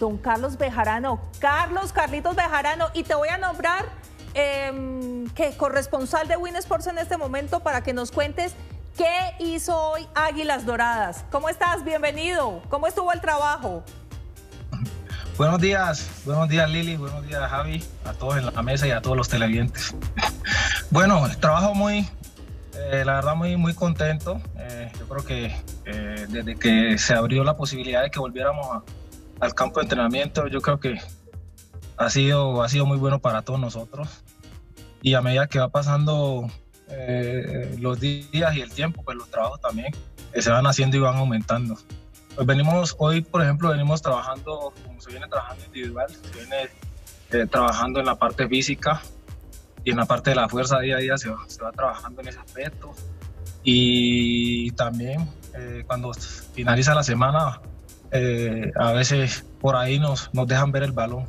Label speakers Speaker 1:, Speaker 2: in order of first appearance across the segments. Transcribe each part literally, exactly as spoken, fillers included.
Speaker 1: don Carlos Bejarano. Carlos, Carlitos Bejarano, y te voy a nombrar eh, ¿qué? corresponsal de Win Sports en este momento para que nos cuentes qué hizo hoy Águilas Doradas. ¿Cómo estás? Bienvenido. ¿Cómo estuvo el trabajo?
Speaker 2: Buenos días, buenos días Lili, buenos días Javi, a todos en la mesa y a todos los televidentes. Bueno, el trabajo muy, eh, la verdad muy, muy contento. Eh, yo creo que eh, desde que se abrió la posibilidad de que volviéramos a, al campo de entrenamiento, yo creo que ha sido, ha sido muy bueno para todos nosotros. Y a medida que va pasando eh, los días y el tiempo, pues los trabajos también eh, se van haciendo y van aumentando. Pues venimos, hoy por ejemplo, venimos trabajando, como se viene trabajando individual, se viene eh, trabajando en la parte física y en la parte de la fuerza día a día se va, se va trabajando en ese aspecto. Y también eh, cuando finaliza la semana, eh, a veces por ahí nos, nos dejan ver el balón.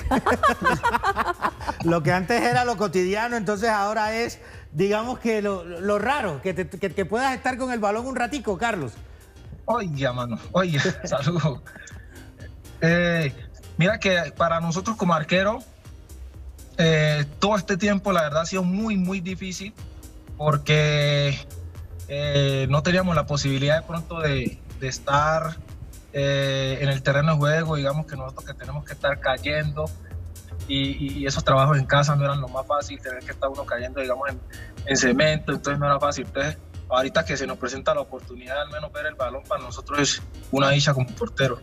Speaker 3: Lo que antes era lo cotidiano, entonces ahora es, digamos que lo, lo raro, que, te, que, que puedas estar con el balón un ratico, Carlos.
Speaker 2: Oiga, mano, oiga, saludos. Eh, mira que para nosotros como arquero, eh, todo este tiempo la verdad ha sido muy, muy difícil porque eh, no teníamos la posibilidad de pronto de, de estar eh, en el terreno de juego, digamos que nosotros que tenemos que estar cayendo y, y esos trabajos en casa no eran lo más fácil, tener que estar uno cayendo, digamos, en, en cemento, entonces no era fácil. Entonces, ahorita que se nos presenta la oportunidad de al menos ver el balón, para nosotros es una dicha como portero.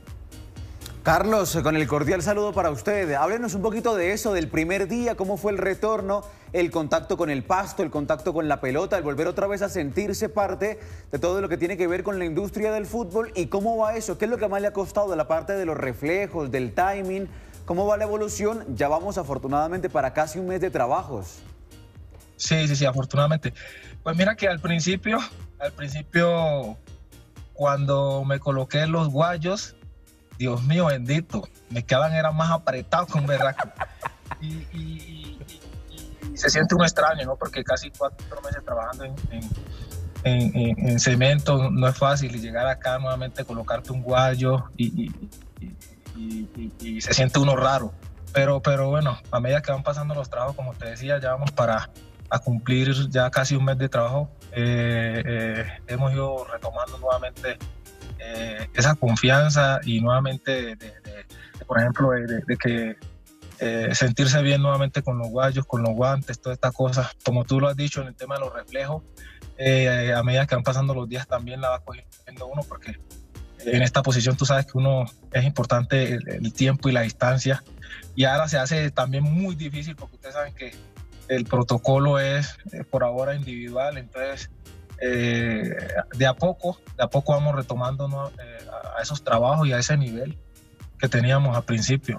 Speaker 4: Carlos, con el cordial saludo para usted. Háblenos un poquito de eso, del primer día, cómo fue el retorno, el contacto con el pasto, el contacto con la pelota, el volver otra vez a sentirse parte de todo lo que tiene que ver con la industria del fútbol y cómo va eso, qué es lo que más le ha costado de la parte de los reflejos, del timing, cómo va la evolución. Ya vamos afortunadamente para casi un mes de trabajos.
Speaker 2: Sí, sí, sí, afortunadamente. Pues mira que al principio, al principio, cuando me coloqué los guayos, Dios mío bendito, me quedaban eran más apretados con verdad. Y, y, y, y, y se siente uno extraño, ¿no? Porque casi cuatro meses trabajando en, en, en, en, en cemento no es fácil, y llegar acá nuevamente, colocarte un guayo y, y, y, y, y se siente uno raro. Pero, pero bueno, a medida que van pasando los trabajos, como te decía, ya vamos para a cumplir ya casi un mes de trabajo. Eh, eh, hemos ido retomando nuevamente eh, esa confianza y nuevamente, de, de, de, de, por ejemplo, de, de, de que eh, sentirse bien nuevamente con los guayos, con los guantes, todas estas cosas. Como tú lo has dicho en el tema de los reflejos, eh, a medida que van pasando los días también la va cogiendo uno, porque en esta posición tú sabes que uno es importante el, el tiempo y la distancia, y ahora se hace también muy difícil porque ustedes saben que el protocolo es eh, por ahora individual. Entonces eh, de a poco, de a poco vamos retomando, ¿no? eh, a esos trabajos y a ese nivel que teníamos al principio.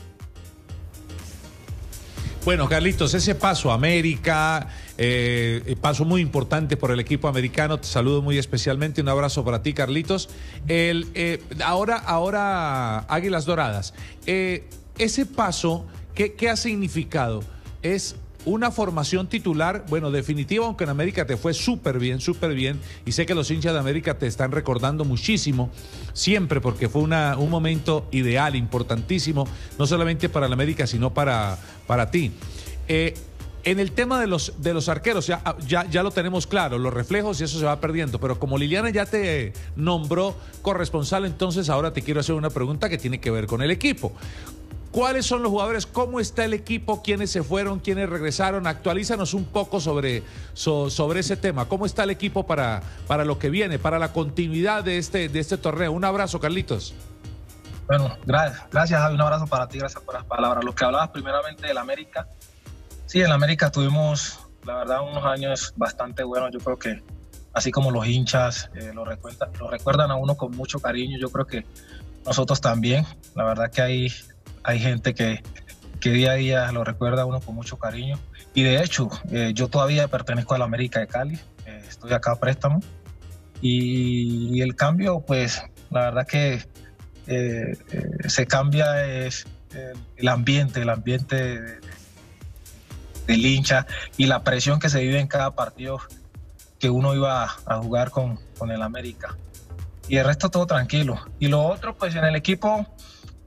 Speaker 5: Bueno, Carlitos, ese paso a América, eh, paso muy importante por el equipo americano. Te saludo muy especialmente, un abrazo para ti, Carlitos. El, eh, ahora, ahora Águilas Doradas, eh, ese paso, ¿qué, qué ha significado? Es una formación titular, bueno, definitiva, aunque en América te fue súper bien, súper bien, y sé que los hinchas de América te están recordando muchísimo, siempre, porque fue una, un momento ideal, importantísimo, no solamente para la América, sino para, para ti. Eh, en el tema de los, de los arqueros, ya, ya, ya lo tenemos claro, los reflejos y eso se va perdiendo, pero como Liliana ya te nombró corresponsal, entonces ahora te quiero hacer una pregunta que tiene que ver con el equipo. ¿Cuáles son los jugadores? ¿Cómo está el equipo? ¿Quiénes se fueron? ¿Quiénes regresaron? Actualízanos un poco sobre, so, sobre ese tema. ¿Cómo está el equipo para, para lo que viene, para la continuidad de este, de este torneo? Un abrazo, Carlitos.
Speaker 2: Bueno, gracias, gracias Javi, un abrazo para ti, gracias por las palabras. Lo que hablabas primeramente del América, sí, en la América tuvimos, la verdad, unos años bastante buenos. Yo creo que así como los hinchas eh, lo, recuerdan, lo recuerdan a uno con mucho cariño, yo creo que nosotros también. La verdad que hay... Hay gente que, que día a día lo recuerda a uno con mucho cariño. Y de hecho, eh, yo todavía pertenezco a la América de Cali, eh, estoy acá a préstamo. Y, y el cambio, pues, la verdad que eh, eh, se cambia es eh, el ambiente, el ambiente de, de, del hincha y la presión que se vive en cada partido que uno iba a, a jugar con, con el América. Y el resto todo tranquilo. Y lo otro, pues, en el equipo...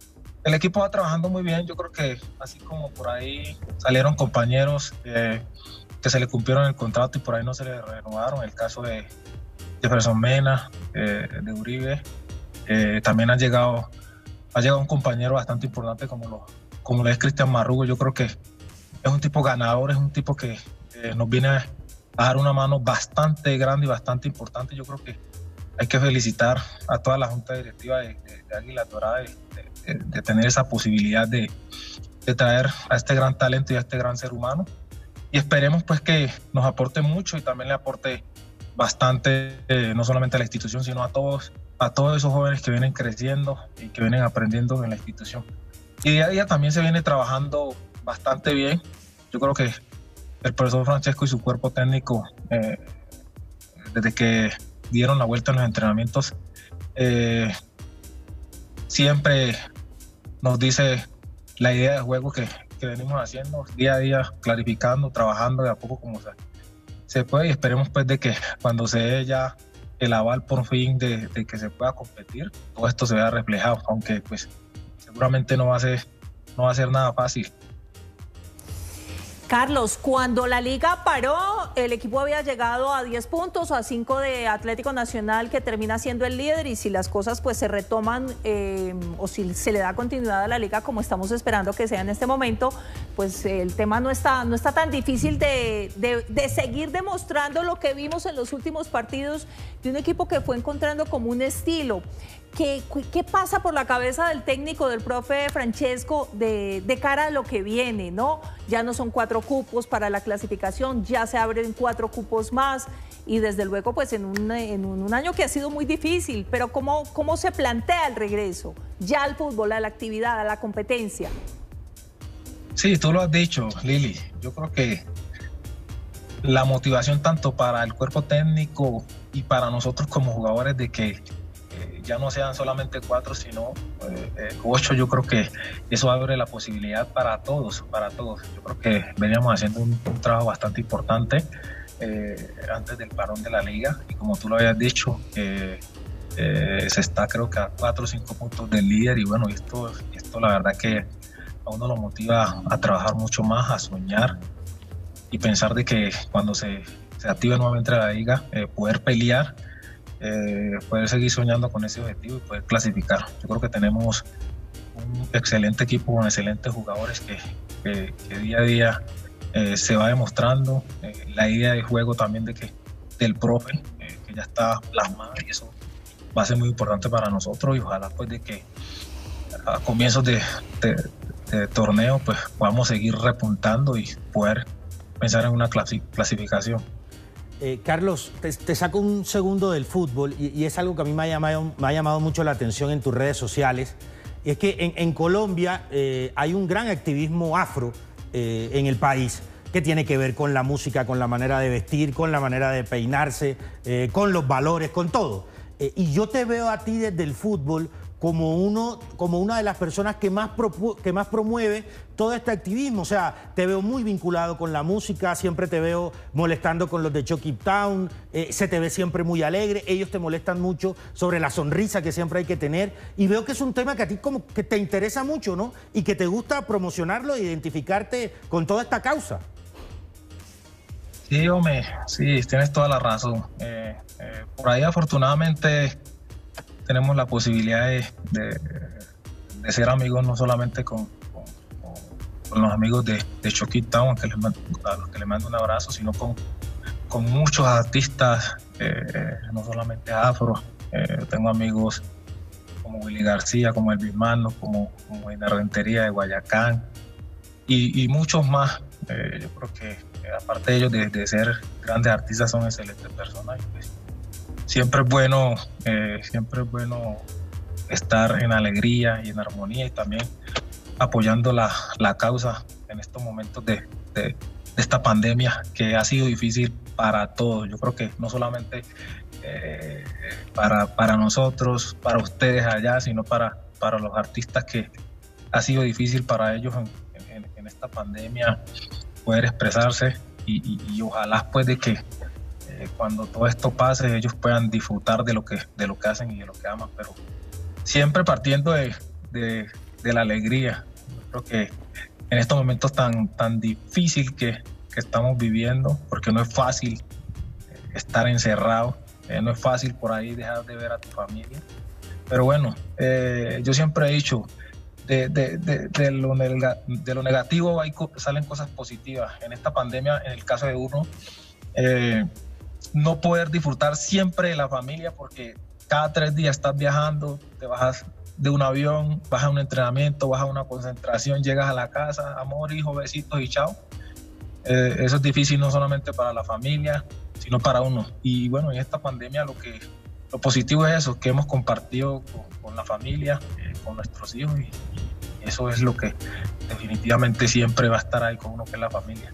Speaker 2: el equipo va trabajando muy bien. Yo creo que así como por ahí salieron compañeros eh, que se le cumplieron el contrato y por ahí no se le renovaron, el caso de Jefferson Mena, eh, de Uribe, eh, también ha llegado, ha llegado un compañero bastante importante como lo, como lo es Cristian Marrugo. Yo creo que es un tipo ganador, es un tipo que eh, nos viene a dar una mano bastante grande y bastante importante. Yo creo que hay que felicitar a toda la junta directiva de, de, de Águilas Doradas de, de, de tener esa posibilidad de, de traer a este gran talento y a este gran ser humano. Y esperemos pues que nos aporte mucho y también le aporte bastante, eh, no solamente a la institución, sino a todos, a todos esos jóvenes que vienen creciendo y que vienen aprendiendo en la institución. Y día a día también se viene trabajando bastante bien. Yo creo que el profesor Francesco y su cuerpo técnico, eh, desde que dieron la vuelta en los entrenamientos, eh, siempre nos dice la idea de juego que, que venimos haciendo día a día, clarificando, trabajando de a poco como se, se puede, y esperemos pues de que cuando se dé ya el aval por fin de, de que se pueda competir, todo esto se vea reflejado, aunque pues seguramente no va a ser, no va a ser nada fácil.
Speaker 1: Carlos, cuando la liga paró, el equipo había llegado a diez puntos, a cinco de Atlético Nacional, que termina siendo el líder, y si las cosas pues se retoman eh, o si se le da continuidad a la liga como estamos esperando que sea en este momento, pues el tema no está, no está tan difícil de, de, de seguir demostrando lo que vimos en los últimos partidos de un equipo que fue encontrando como un estilo. ¿Qué, ¿Qué pasa por la cabeza del técnico, del profe Francesco, de, de cara a lo que viene, ¿no? Ya no son cuatro cupos para la clasificación, ya se abren cuatro cupos más, y desde luego pues en un, en un año que ha sido muy difícil, pero ¿cómo, cómo se plantea el regreso ya al fútbol, a la actividad, a la competencia?
Speaker 2: Sí, tú lo has dicho, Lili. Yo creo que la motivación tanto para el cuerpo técnico y para nosotros como jugadores de que ya no sean solamente cuatro, sino eh, eh, ocho, yo creo que eso abre la posibilidad para todos, para todos. Yo creo que veníamos haciendo un, un trabajo bastante importante eh, antes del parón de la liga, y como tú lo habías dicho, eh, eh, se está creo que a cuatro o cinco puntos del líder, y bueno, esto, esto la verdad que a uno lo motiva a trabajar mucho más, a soñar y pensar de que cuando se, se active nuevamente la liga, eh, poder pelear, Eh, poder seguir soñando con ese objetivo y poder clasificar. Yo creo que tenemos un excelente equipo con excelentes jugadores que, que, que día a día eh, se va demostrando. Eh, la idea de juego también de que, del profe, eh, que ya está plasmada, y eso va a ser muy importante para nosotros, y ojalá pues de que a comienzos de, de, de torneo pues podamos seguir repuntando y poder pensar en una clasi clasificación.
Speaker 3: Eh, Carlos, te, te saco un segundo del fútbol, y, y es algo que a mí me ha llamado, me ha llamado mucho la atención en tus redes sociales. Y es que en, en Colombia eh, hay un gran activismo afro eh, en el país, que tiene que ver con la música, con la manera de vestir, con la manera de peinarse, eh, con los valores, con todo. Eh, y yo te veo a ti desde el fútbol como, uno, como una de las personas que más, que más promueve todo este activismo. O sea, te veo muy vinculado con la música, siempre te veo molestando con los de Chucky Town, eh, se te ve siempre muy alegre, ellos te molestan mucho sobre la sonrisa que siempre hay que tener, y veo que es un tema que a ti como que te interesa mucho, ¿no? Y que te gusta promocionarlo e identificarte con toda esta causa.
Speaker 2: Sí, hombre, sí, tienes toda la razón. Eh, eh, por ahí afortunadamente tenemos la posibilidad de, de, de ser amigos no solamente con, con, con los amigos de, de Chucky Town, que les mando, a los que les mando un abrazo, sino con, con muchos artistas, eh, no solamente afro. Eh, tengo amigos como Willy García, como Elvis Mano, como, como en la Rentería de Guayacán, y, y muchos más. Eh, yo creo que eh, aparte de ellos de, de ser grandes artistas, son excelentes personas, y pues siempre es bueno, eh, siempre es bueno estar en alegría y en armonía, y también apoyando la, la causa en estos momentos de, de, de esta pandemia que ha sido difícil para todos. Yo creo que no solamente eh, para, para nosotros, para ustedes allá, sino para, para los artistas, que ha sido difícil para ellos en, en, en esta pandemia poder expresarse, y, y, y ojalá pues de que cuando todo esto pase ellos puedan disfrutar de lo que de lo que hacen y de lo que aman, pero siempre partiendo de, de, de la alegría. Yo creo que en estos momentos tan, tan difícil que, que estamos viviendo, porque no es fácil estar encerrado, eh, no es fácil por ahí dejar de ver a tu familia. Pero bueno, eh, yo siempre he dicho, de, de, de, de, lo, de lo negativo hay, salen cosas positivas. En esta pandemia, en el caso de uno, eh, no poder disfrutar siempre de la familia, porque cada tres días estás viajando, te bajas de un avión, vas a un entrenamiento, vas a una concentración, llegas a la casa, amor, hijo, besitos y chao. Eh, eso es difícil no solamente para la familia, sino para uno. Y bueno, en esta pandemia lo que lo positivo es eso, que hemos compartido con, con la familia, eh, con nuestros hijos, y, y eso es lo que definitivamente siempre va a estar ahí con uno, que es la familia.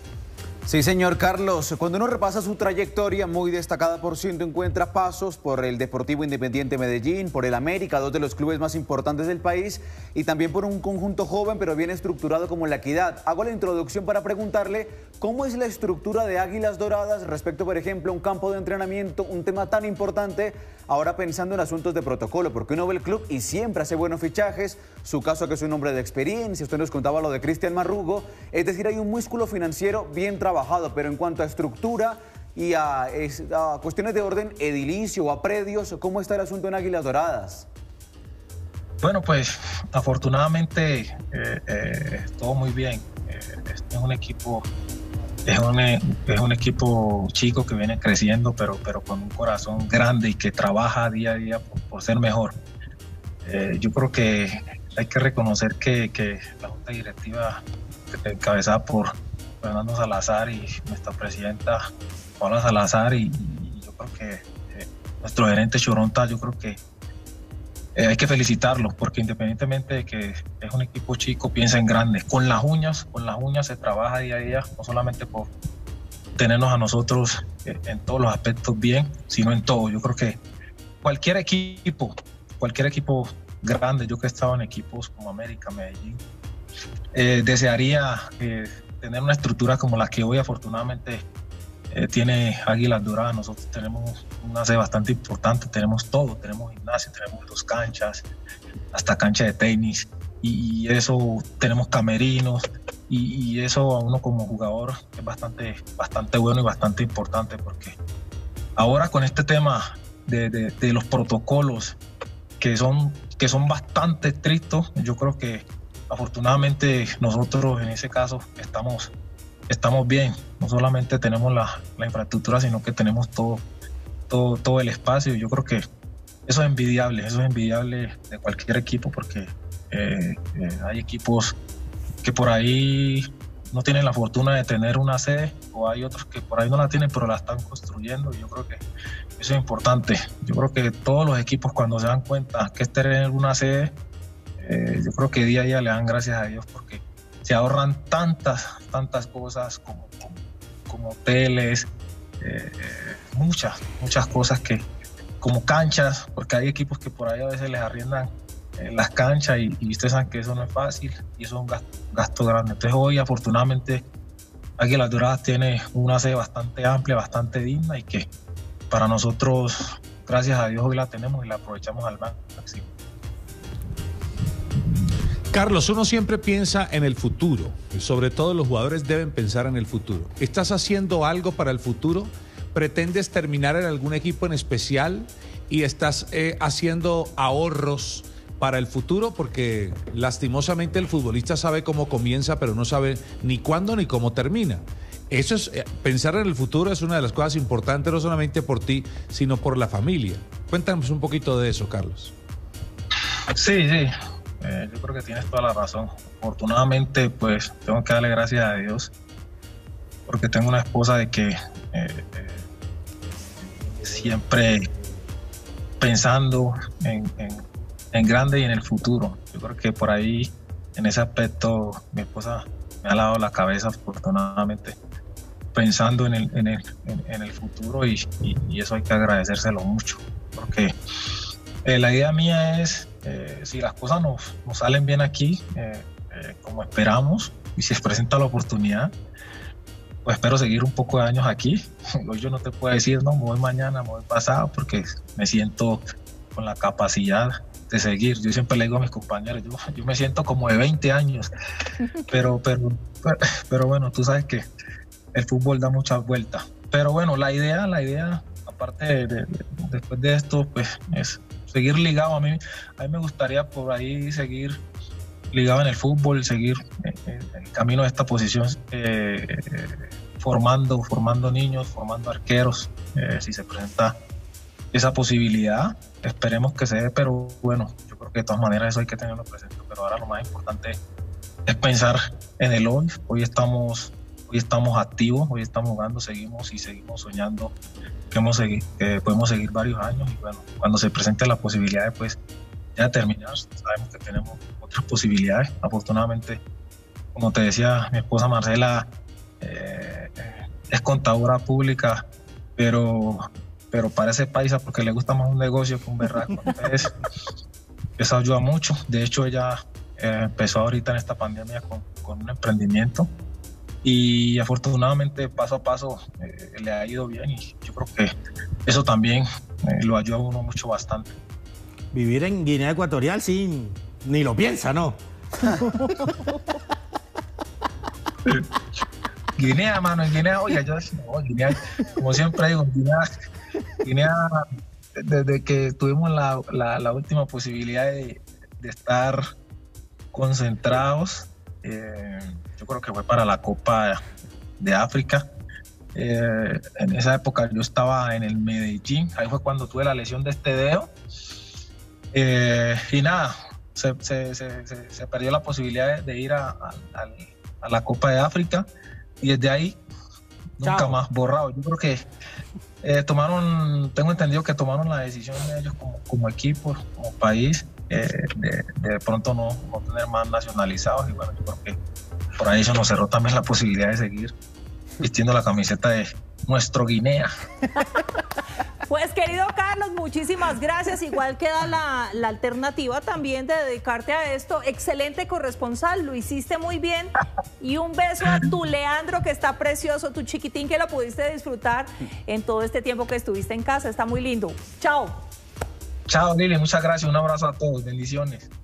Speaker 4: Sí, señor Carlos, cuando uno repasa su trayectoria, muy destacada por ciento, encuentra pasos por el Deportivo Independiente Medellín, por el América, dos de los clubes más importantes del país, y también por un conjunto joven pero bien estructurado como la Equidad. Hago la introducción para preguntarle cómo es la estructura de Águilas Doradas respecto, por ejemplo, a un campo de entrenamiento, un tema tan importante, ahora pensando en asuntos de protocolo, porque uno ve el club y siempre hace buenos fichajes, su caso que es un hombre de experiencia, usted nos contaba lo de Cristian Marrugo, es decir, hay un músculo financiero bien trabajado. Trabajado, pero en cuanto a estructura y a, a cuestiones de orden edilicio o a predios, ¿cómo está el asunto en Águilas Doradas?
Speaker 2: Bueno, pues afortunadamente eh, eh, todo muy bien. Eh, es un equipo, es un, es un equipo chico que viene creciendo, pero, pero con un corazón grande y que trabaja día a día por, por ser mejor. Eh, yo creo que hay que reconocer que, que la junta directiva encabezada por Fernando Salazar y nuestra presidenta Paula Salazar, y, y yo creo que eh, nuestro gerente Choronta, yo creo que eh, hay que felicitarlos, porque independientemente de que es un equipo chico, piensa en grande, con las uñas, con las uñas se trabaja día a día, no solamente por tenernos a nosotros eh, en todos los aspectos bien, sino en todo. Yo creo que cualquier equipo, cualquier equipo grande, yo que he estado en equipos como América, Medellín, eh, desearía eh, tener una estructura como la que hoy afortunadamente eh, tiene Águilas Doradas. Nosotros tenemos una sede bastante importante, tenemos todo, tenemos gimnasio, tenemos dos canchas, hasta cancha de tenis, y, y eso, tenemos camerinos, y, y eso a uno como jugador es bastante, bastante bueno y bastante importante, porque ahora con este tema de, de, de los protocolos que son, que son bastante estrictos, yo creo que afortunadamente nosotros en ese caso estamos, estamos bien. No solamente tenemos la, la infraestructura, sino que tenemos todo, todo, todo el espacio. Yo creo que eso es envidiable, eso es envidiable de cualquier equipo, porque eh, eh, hay equipos que por ahí no tienen la fortuna de tener una sede, o hay otros que por ahí no la tienen, pero la están construyendo. Y yo creo que eso es importante. Yo creo que todos los equipos, cuando se dan cuenta que es tener una sede, Eh, yo creo que día a día le dan gracias a Dios, porque se ahorran tantas, tantas cosas como, como, como hoteles, eh, muchas, muchas cosas, que como canchas, porque hay equipos que por ahí a veces les arriendan eh, las canchas, y, y ustedes saben que eso no es fácil y eso es un gasto, gasto grande. Entonces hoy afortunadamente Águilas Doradas tiene una sede bastante amplia, bastante digna, y que para nosotros, gracias a Dios, hoy la tenemos y la aprovechamos al máximo.
Speaker 5: Carlos, uno siempre piensa en el futuro, y sobre todo los jugadores deben pensar en el futuro. ¿Estás haciendo algo para el futuro? ¿Pretendes terminar en algún equipo en especial y estás eh, haciendo ahorros para el futuro? Porque lastimosamente el futbolista sabe cómo comienza, pero no sabe ni cuándo ni cómo termina. Eso es, eh, pensar en el futuro es una de las cosas importantes, no solamente por ti, sino por la familia. Cuéntanos un poquito de eso, Carlos.
Speaker 2: Sí, sí. Eh, yo creo que tienes toda la razón. Afortunadamente, pues tengo que darle gracias a Dios, porque tengo una esposa de que eh, eh, siempre pensando en, en, en grande y en el futuro. Yo creo que por ahí, en ese aspecto, mi esposa me ha lavado la cabeza, afortunadamente, pensando en el, en el, en, en el futuro, y, y, y eso hay que agradecérselo mucho, porque eh, la idea mía es, Eh, si las cosas nos, nos salen bien aquí, eh, eh, como esperamos, y si se presenta la oportunidad, pues espero seguir un poco de años aquí. Hoy yo no te puedo decir, no, me voy mañana, me voy pasado, porque me siento con la capacidad de seguir. Yo siempre le digo a mis compañeros, yo, yo me siento como de veinte años, pero, pero, pero, pero bueno, tú sabes que el fútbol da muchas vueltas. Pero bueno, la idea, la idea, aparte de, de, de, después de esto, pues es seguir ligado. A mí, a mí me gustaría por ahí seguir ligado en el fútbol, seguir eh, el camino de esta posición, eh, eh, formando, formando niños, formando arqueros, eh, si se presenta esa posibilidad, esperemos que se dé, pero bueno, yo creo que de todas maneras eso hay que tenerlo presente, pero ahora lo más importante es pensar en el hoy. Hoy estamos, hoy estamos activos, hoy estamos jugando, seguimos y seguimos soñando que, hemos segui- que podemos seguir varios años, y bueno, cuando se presente la posibilidad de pues ya terminar, sabemos que tenemos otras posibilidades. Afortunadamente, como te decía, mi esposa Marcela eh, es contadora pública, pero pero parece paisa porque le gusta más un negocio que un berraco. Entonces, eso ayuda mucho. De hecho, ella eh, empezó ahorita en esta pandemia con, con un emprendimiento y afortunadamente paso a paso eh, le ha ido bien, y yo creo que eso también eh, lo ayuda a uno mucho bastante.
Speaker 3: Vivir en Guinea Ecuatorial, sí, ni lo piensa, ¿no?
Speaker 2: Guinea, mano, en Guinea, oye, yo no, Guinea, como siempre digo, Guinea, Guinea, desde que tuvimos la, la, la última posibilidad de, de estar concentrados, eh, yo creo que fue para la Copa de África. Eh, en esa época yo estaba en el Medellín, ahí fue cuando tuve la lesión de este dedo, eh, y nada, se, se, se, se, se perdió la posibilidad de, de ir a, a, a la Copa de África, y desde ahí nunca
Speaker 3: Chao.
Speaker 2: más, borrado. Yo creo que eh, tomaron, tengo entendido que tomaron la decisión de ellos como, como equipo, como país, eh, de, de pronto no, no tener más nacionalizados, y bueno, yo creo que por ahí eso nos cerró también la posibilidad de seguir vistiendo la camiseta de nuestro Guinea.
Speaker 1: Pues querido Carlos, muchísimas gracias. Igual queda la, la alternativa también de dedicarte a esto. Excelente corresponsal, lo hiciste muy bien. Y un beso a tu Leandro, que está precioso, tu chiquitín, que lo pudiste disfrutar en todo este tiempo que estuviste en casa. Está muy lindo. Chao.
Speaker 2: Chao, Lili, muchas gracias. Un abrazo a todos. Bendiciones.